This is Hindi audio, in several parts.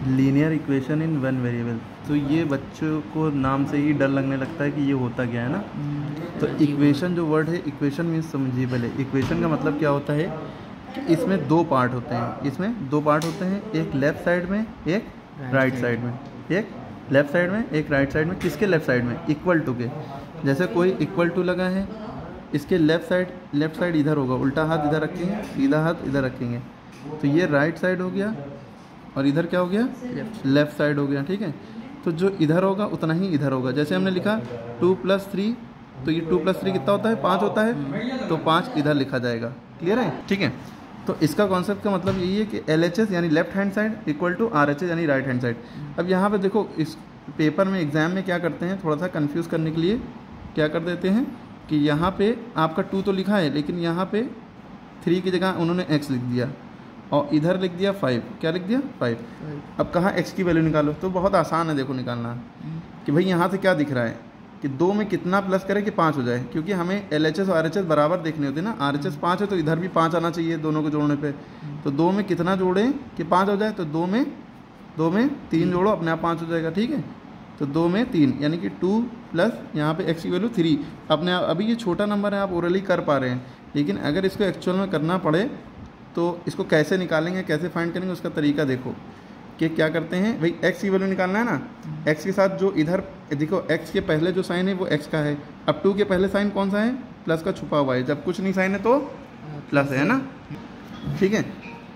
Linear equation in one variable. तो ये बच्चों को नाम से ही डर लगने लगता है कि ये होता क्या है ना। तो इक्वेशन जो वर्ड है, इक्वेशन मीन्स समझिए पहले, इक्वेशन का मतलब क्या होता है कि इसमें दो पार्ट होते हैं। इसमें दो पार्ट होते हैं, एक लेफ़्ट साइड में, एक राइट साइड में। एक लेफ़्ट साइड में, एक राइट साइड में। किसके लेफ़्ट साइड में? इक्वल टू के। जैसे कोई इक्वल टू लगा है, इसके लेफ़्ट साइड इधर होगा, उल्टा हाथ इधर रखेंगे, सीधा हाथ इधर रखेंगे, तो ये राइट साइड हो गया और इधर क्या हो गया? लेफ़्ट साइड हो गया। ठीक है, तो जो इधर होगा उतना ही इधर होगा। जैसे हमने लिखा 2 + 3, तो ये 2 + 3 कितना होता है? 5 होता है, तो 5 इधर लिखा जाएगा। क्लियर है? ठीक है, तो इसका कॉन्सेप्ट का मतलब यही है कि LHS यानी left hand side equal to RHS यानी राइट हैंड साइड। अब यहाँ पे देखो, इस पेपर में एग्जाम में क्या करते हैं, थोड़ा सा कंफ्यूज करने के लिए क्या कर देते हैं कि यहाँ पे आपका 2 तो लिखा है, लेकिन यहाँ पे 3 की जगह उन्होंने x लिख दिया और इधर लिख दिया 5। क्या लिख दिया? 5। अब कहाँ x की वैल्यू निकालो? तो बहुत आसान है, देखो निकालना कि भाई यहाँ से क्या दिख रहा है कि 2 में कितना प्लस करें कि 5 हो जाए, क्योंकि हमें LHS और RHS बराबर देखने होते हैं ना। RHS 5 है तो इधर भी 5 आना चाहिए दोनों को जोड़ने पे। तो 2 में कितना जोड़ें कि 5 हो जाए? तो 2 में 3 जोड़ो, अपने आप 5 हो जाएगा। ठीक है, तो 2 में 3 यानी कि 2 प्लस यहाँ पे x की वैल्यू 3 अपने आप। अभी ये छोटा नंबर है, आप ओरली कर पा रहे हैं, लेकिन अगर इसको एक्चुअल में करना पड़े तो इसको कैसे निकालेंगे, कैसे फाइंड करेंगे, उसका तरीका देखो कि क्या करते हैं। भाई x की वैल्यू निकालना है ना, x के साथ जो इधर देखो, x के पहले जो साइन है वो x का है। अब 2 के पहले साइन कौन सा है? प्लस का छुपा हुआ है। जब कुछ नहीं साइन है तो प्लस है ना। ठीक है,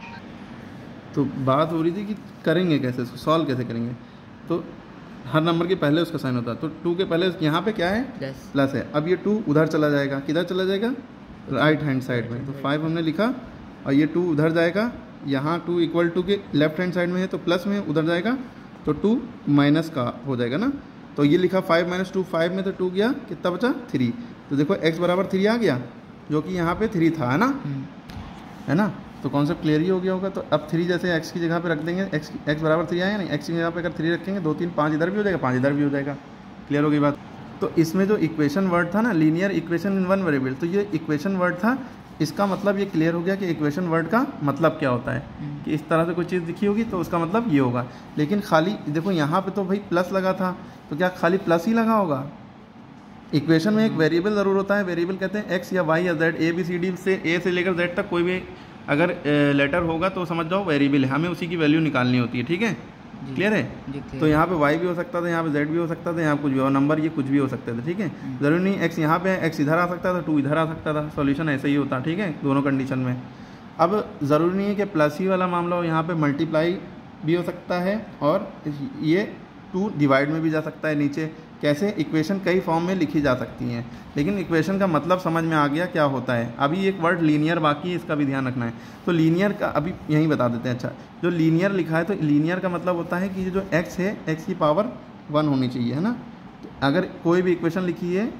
तो बात हो रही थी कि करेंगे कैसे, इसको सॉल्व कैसे करेंगे। तो हर नंबर के पहले उसका साइन होता है, तो 2 के पहले यहाँ पे क्या है? प्लस है। अब ये 2 उधर चला जाएगा, किधर चला जाएगा? राइट हैंड साइड में। तो 5 हमने लिखा और ये 2 उधर जाएगा, यहाँ 2 इक्वल टू के लेफ्ट हैंड साइड में है तो प्लस में उधर जाएगा, तो 2 माइनस का हो जाएगा ना। तो ये लिखा 5 - 2, 5 में तो 2 गया, कितना बचा? 3। तो देखो x बराबर 3 आ गया, जो कि यहाँ पे 3 था, है ना। तो कॉन्सेप्ट क्लियर ही हो गया होगा। तो अब 3 जैसे x की जगह पे रख देंगे, x बराबर 3 आया नहीं, x की जगह पे अगर 3 रखेंगे, 2 3 5 इधर भी हो जाएगा, 5 इधर भी हो जाएगा। क्लियर हो गई बात। तो इसमें जो इक्वेशन वर्ड था ना, linear equation in one variable, तो ये इक्वेशन वर्ड था। इसका मतलब ये क्लियर हो गया कि इक्वेशन वर्ड का मतलब क्या होता है, कि इस तरह से कोई चीज़ दिखी होगी तो उसका मतलब ये होगा। लेकिन खाली देखो यहाँ पे तो भाई प्लस लगा था, तो क्या खाली प्लस ही लगा होगा? इक्वेशन में एक वेरिएबल ज़रूर होता है। वेरिएबल कहते हैं x या y या z, ABCD से A से लेकर z तक कोई भी अगर लेटर होगा तो समझ जाओ वेरिएबल है, हमें उसी की वैल्यू निकालनी होती है। ठीक है, क्लियर है। तो यहाँ पे y भी हो सकता था, यहाँ पे z भी हो सकता था, यहाँ कुछ भी और नंबर ये कुछ भी हो सकते थे। ठीक है, ज़रूरी नहीं x यहाँ पे है, x इधर आ सकता था, 2 इधर आ सकता था, सॉल्यूशन ऐसे ही होता। ठीक है, दोनों कंडीशन में। अब ज़रूरी नहीं है कि प्लस ही वाला मामला हो, यहाँ पे मल्टीप्लाई भी हो सकता है और ये 2 डिवाइड में भी जा सकता है नीचे। कैसे? इक्वेशन कई फॉर्म में लिखी जा सकती हैं, लेकिन इक्वेशन का मतलब समझ में आ गया क्या होता है। अभी एक वर्ड लीनियर बाकी है, इसका भी ध्यान रखना है। तो लीनियर का अभी यहीं बता देते हैं। अच्छा, जो लीनियर लिखा है, तो लीनियर का मतलब होता है कि जो x है, x की पावर 1 होनी चाहिए, है ना। तो अगर कोई भी इक्वेशन लिखी है,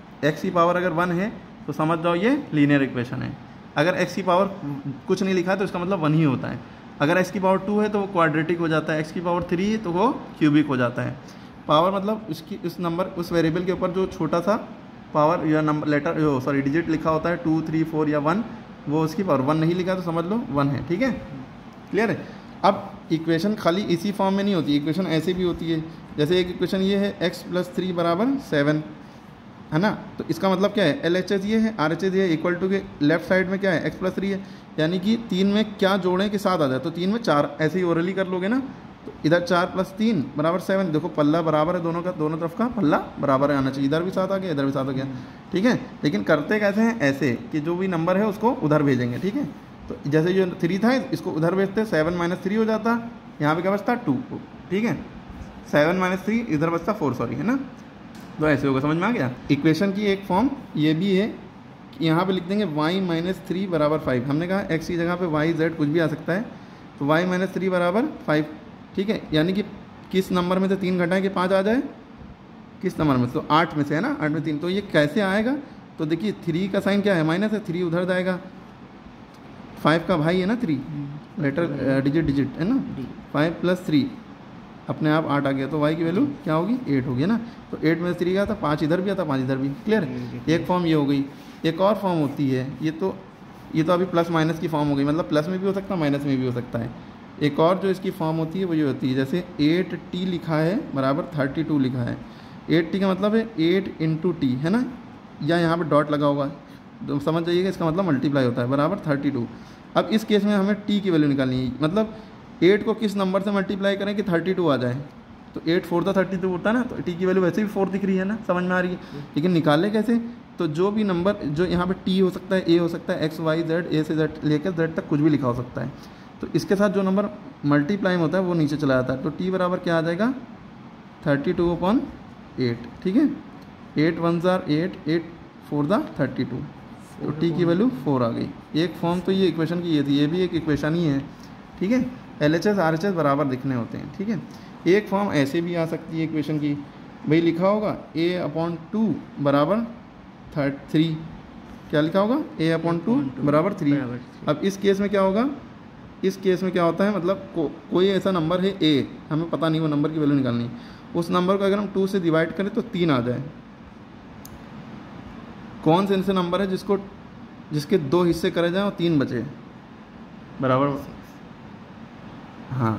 x की पावर अगर 1 है तो समझ जाओ ये लीनियर इक्वेशन है। अगर x की पावर कुछ नहीं लिखा है तो इसका मतलब 1 ही होता है। अगर x की पावर 2 है तो वो क्वाड्रेटिक हो जाता है, x की पावर 3 है तो वो क्यूबिक हो जाता है। पावर मतलब उसकी उस नंबर, उस वेरिएबल के ऊपर जो छोटा सा पावर या नंबर लेटर डिजिट लिखा होता है, 2 3 4 या 1, वो उसकी पावर 1 नहीं लिखा तो समझ लो 1 है। ठीक है, क्लियर है। अब इक्वेशन खाली इसी फॉर्म में नहीं होती, इक्वेशन ऐसे भी होती है। जैसे एक इक्वेशन ये है x + 3 = 7, है ना। तो इसका मतलब क्या है? LHS ये है, RHS ये है, इक्वल टू के लेफ्ट साइड में क्या है? x + 3 है, यानी कि 3 में क्या जोड़ें कि 7 आ जाए, तो 3 में 4, ऐसे ही ओरली कर लोगे ना। तो इधर 4 + 3 = 7। देखो पल्ला बराबर है, दोनों का, दोनों तरफ का पल्ला बराबर है आना चाहिए। इधर भी 7 आ गया, इधर भी 7 आ गया। ठीक है, लेकिन करते कैसे हैं? ऐसे कि जो भी नंबर है उसको उधर भेजेंगे। ठीक है, तो जैसे जो 3 था इसको उधर भेजते, 7 - 3 हो जाता, यहाँ पे क्या बचता? 2। ठीक है, 7 - 3 इधर बचता 4, सॉरी, है ना। तो ऐसे होगा, समझ में आ गया। इक्वेशन की एक फॉर्म ये भी है कि यहाँ पे लिख देंगे y - 3 = 5। हमने कहा x की जगह पे y z कुछ भी आ सकता है, तो y - 3 = 5। ठीक है, यानी कि किस नंबर में से 3 घटाएं कि 5 आ जाए? किस नंबर में? तो 8 में से, है ना, 8 में 3। तो ये कैसे आएगा? तो देखिए 3 का साइन क्या है? माइनस है, 3 उधर जाएगा, 5 का भाई है ना 3, लेटर डिजिट है ना। 5 + 3 अपने आप 8 आ गया, तो y की वैल्यू क्या होगी? 8 होगी ना। तो 8 में से 3 गया था, 5 इधर भी आता, 5 इधर भी। क्लियर। एक फॉर्म ये हो गई। एक और फॉर्म होती है, ये तो अभी प्लस माइनस की फॉर्म हो गई, मतलब प्लस में भी हो सकता है, माइनस में भी हो सकता है। एक और जो इसकी फॉर्म होती है वो ये होती है, जैसे 8t लिखा है बराबर 32 लिखा है। 8t का मतलब है 8 इंटू टी, है ना, या यहाँ पे डॉट लगा होगा तो समझ जाइएगा इसका मतलब मल्टीप्लाई होता है बराबर 32। अब इस केस में हमें t की वैल्यू निकालनी है, मतलब 8 को किस नंबर से मल्टीप्लाई करें कि 32 आ जाए। तो 8 4 था 32 होता है ना, तो t की वैल्यू वैसे भी 4 दिख रही है ना, समझ में आ रही है। लेकिन निकाले कैसे, तो जो भी नंबर जो यहाँ पे t हो सकता है, a हो सकता है, x y z, a से z लेकर z तक कुछ भी लिखा हो सकता है। तो इसके साथ जो नंबर मल्टीप्लाई में होता है वो नीचे चला जाता है। तो t बराबर क्या आ जाएगा 32/8, ठीक है। 8 1 8, 8 4 32, तो t की वैल्यू 4 आ गई। एक फॉर्म तो ये इक्वेशन की ये थी, ये भी एक इक्वेशन ही है, ठीक है। LHS RHS बराबर दिखने होते हैं, ठीक है। एक फॉर्म ऐसे भी आ सकती है इक्वेशन की, भाई लिखा होगा a/2 बराबर 3, क्या लिखा होगा a/2 बराबर 3। अब इस केस में क्या होगा, इस केस में क्या होता है, मतलब कोई ऐसा नंबर है a, हमें पता नहीं वो नंबर की वैल्यू निकालनी है, उस नंबर को अगर हम 2 से डिवाइड करें तो 3 आ जाए। कौन से ऐसे नंबर है जिसके 2 हिस्से करे जाएं और 3 बचे बराबर, हाँ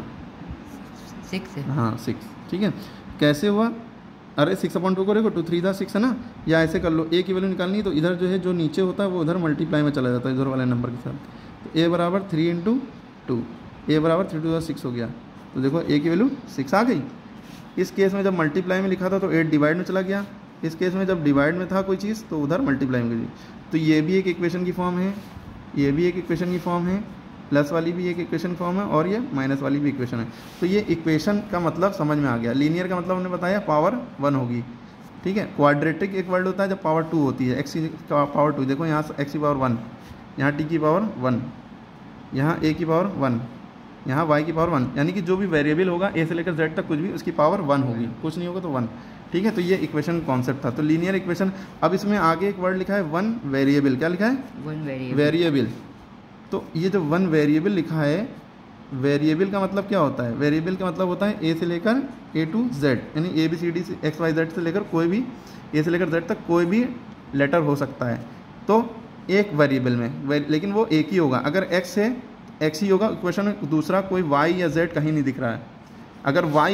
6 है, हाँ 6, ठीक है। कैसे हुआ, अरे 6/2 को देखो 2 3 था 6 है ना, या ऐसे कर लो, a की वैल्यू निकालनी है तो इधर जो है जो नीचे होता है वो उधर मल्टीप्लाई में चला जाता है इधर वाले नंबर के साथ। तो a बराबर 3 × 2, a बराबर 3 2 6 हो गया। तो देखो a की वैल्यू 6 आ गई। इस केस में जब मल्टीप्लाई में लिखा था तो 8 डिवाइड में चला गया, इस केस में जब डिवाइड में था कोई चीज़ तो उधर मल्टीप्लाई में गई। तो ये भी एक इक्वेशन की फॉर्म है, ये भी एक इक्वेशन की फॉर्म है, प्लस वाली भी एक इक्वेशन फॉर्म है और ये माइनस वाली भी इक्वेशन है। तो ये इक्वेशन का मतलब समझ में आ गया। लीनियर का मतलब हमने बताया पावर 1 होगी, ठीक है। क्वाड्रेटिक एक वर्ड होता है जब पावर 2 होती है, एक्स की पावर 2, देखो यहाँ एक्स की पावर 1, यहाँ टी की पावर 1, यहाँ ए की पावर 1, यहाँ वाई की पावर 1, यानी कि जो भी वेरिएबल होगा ए से लेकर जेड तक कुछ भी उसकी पावर 1 होगी, कुछ नहीं होगा तो 1, ठीक है। तो ये इक्वेशन कॉन्सेप्ट था। तो लीनियर इक्वेशन। अब इसमें आगे एक वर्ड लिखा है 1 वेरिएबल, क्या लिखा है 1 वेरिएबल। तो ये जो 1 वेरिएबल लिखा है, वेरिएबल का मतलब क्या होता है, वेरिएबल का मतलब होता है ए से लेकर A to Z, यानी ABCD से XYZ से लेकर कोई भी ए से लेकर Z तक कोई भी लेटर हो सकता है। तो एक वेरिएबल में लेकिन वो एक ही होगा, अगर x है x ही होगा इक्वेशन में, दूसरा कोई y या z कहीं नहीं दिख रहा है। अगर y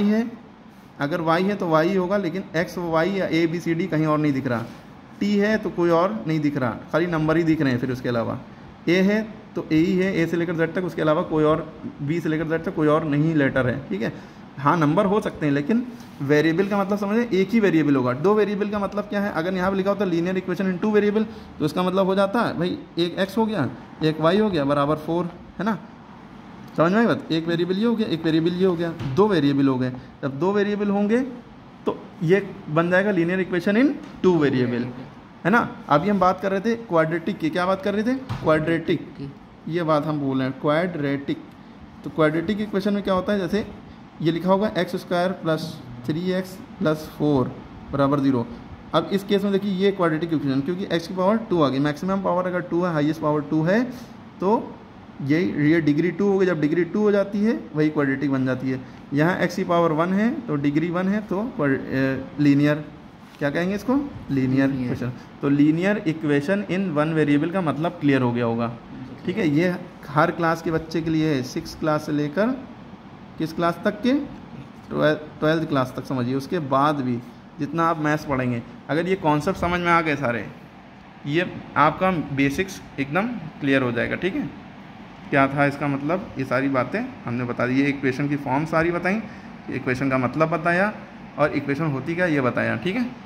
है तो y ही होगा, लेकिन x y या ABCD कहीं और नहीं दिख रहा। t है तो कोई और नहीं दिख रहा, खाली नंबर ही दिख रहे हैं। फिर उसके अलावा a है तो a ही है, a से लेकर z तक, उसके अलावा कोई और b से लेकर z तक कोई और नहीं लेटर है, ठीक है। हाँ नंबर हो सकते हैं, लेकिन वेरिएबल का मतलब समझे एक ही वेरिएबल होगा। 2 वेरिएबल का मतलब क्या है, अगर यहाँ पे लिखा होता है लीनियर इक्वेशन इन 2 वेरिएबल, तो इसका मतलब हो जाता है भाई एक x हो गया, एक y हो गया बराबर 4, है ना। समझ में आई बात, एक वेरिएबल ये हो गया, एक वेरिएबल ये हो गया, 2 वेरिएबल हो गए। जब 2 वेरिएबल होंगे तो ये बन जाएगा लीनियर इक्वेशन इन 2 वेरिएबल, है ना। अभी हम बात कर रहे थे क्वाड्रेटिक की, क्या बात कर रहे थे, क्वाड्रेटिक, ये बात हम बोल रहे हैं क्वाड्रेटिक। तो क्वाड्रेटिक इक्वेशन में क्या होता है, जैसे ये लिखा होगा x² + 3x + 4 बराबर 0। अब इस केस में देखिए ये क्वाड्रेटिक इक्वेशन, क्योंकि x की पावर 2 आ गई, मैक्सिमम पावर अगर 2 है, हाईएस्ट पावर 2 है, तो ये डिग्री 2 हो गई। जब डिग्री 2 हो जाती है वही क्वाड्रेटिक बन जाती है। यहाँ x की पावर 1 है तो डिग्री 1 है, तो लीनियर, क्या कहेंगे इसको, लीनियर इक्वेशन। तो लीनियर इक्वेशन इन 1 वेरिएबल का मतलब क्लियर हो गया होगा, ठीक है। ये हर क्लास के बच्चे के लिए है, 6 क्लास से लेकर किस क्लास तक के, 12th क्लास तक समझिए। उसके बाद भी जितना आप मैथ्स पढ़ेंगे, अगर ये कॉन्सेप्ट समझ में आ गए सारे, ये आपका बेसिक्स एकदम क्लियर हो जाएगा, ठीक है। क्या था इसका मतलब, ये सारी बातें हमने बता दी। ये इक्वेशन की फॉर्म सारी बताई, इक्वेशन का मतलब बताया और इक्वेशन होती क्या ये बताया, ठीक है।